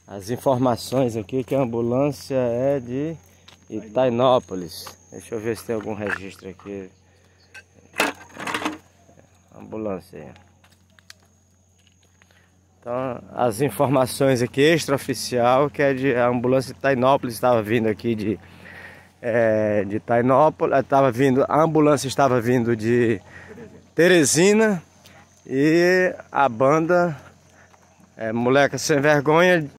as informações aqui que a ambulância é de Itainópolis. Deixa eu ver se tem algum registro aqui. Ambulância aí. Então, as informações aqui extraoficial que é de a ambulância de Itainópolis estava vindo aqui de Itainópolis, a ambulância estava vindo de Teresina e a banda Moleca Sem Vergonha